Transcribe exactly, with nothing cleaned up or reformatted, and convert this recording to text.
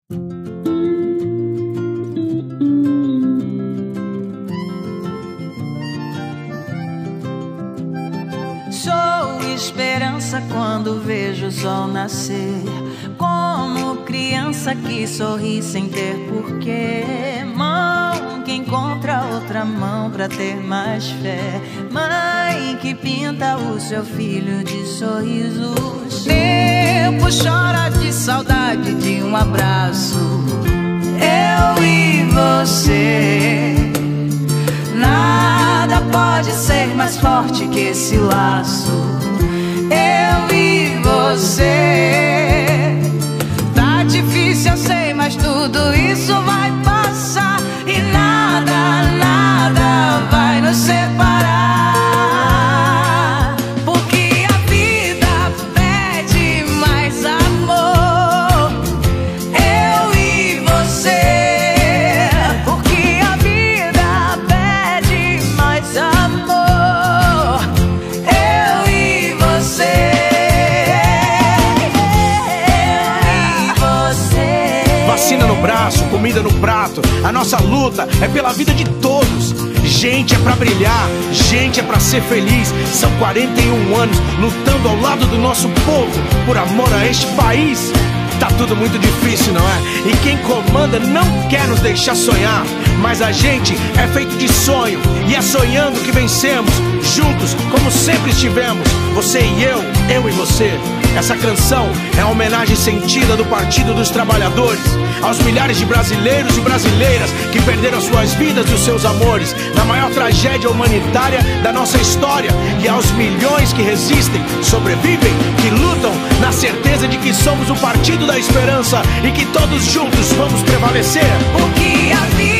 Sou esperança quando vejo o sol nascer, como criança que sorri sem ter porquê. Mão que encontra outra mão pra ter mais fé, mãe que pinta o seu filho de sorrisos. Tempo chora de saudade de um abraço, eu e você. Nada pode ser mais forte que esse laço, eu e você. Tá difícil, eu sei, mas tudo isso vai passar e nada, nada vai nos separar. Porque a vida pede mais amor, eu e você. Porque a vida pede mais amor, eu e você. Vacina no braço, comida no prato. A nossa luta é pela vida de todos. Gente é pra brilhar, gente é pra ser feliz. São quarenta e um anos lutando ao lado do nosso povo por amor a este país. Tá tudo muito difícil, não é? E quem comanda não quer nos deixar sonhar. Mas a gente é feito de sonho, e é sonhando que vencemos. Juntos, como sempre estivemos, você e eu, eu e você. Essa canção é uma homenagem sentida do Partido dos Trabalhadores aos milhares de brasileiros e brasileiras que perderam suas vidas e os seus amores na maior tragédia humanitária da nossa história, e aos milhões que resistem, sobrevivem, que lutam na certeza de que somos o Partido da Esperança e que todos juntos vamos prevalecer. Porque a vida